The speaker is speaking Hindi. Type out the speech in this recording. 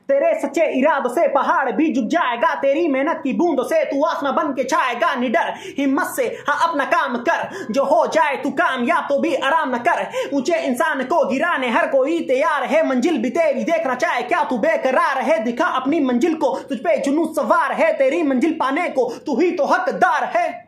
तेरे सच्चे इरादों से पहाड़ भी झुक जाएगा, तेरी मेहनत की बूंदों से तू आसमां बन के छाएगा। निडर हिम्मत से हाँ अपना काम कर, जो हो जाए तू कामयाब तो भी आराम न कर। ऊंचे इंसान को गिराने हर कोई तैयार है, मंजिल भी तेरी देखना चाहे क्या तू बेकरार है। दिखा अपनी मंजिल को, तुझ पे जुनून सवार है, तेरी मंजिल पाने को तू ही तो हकदार है।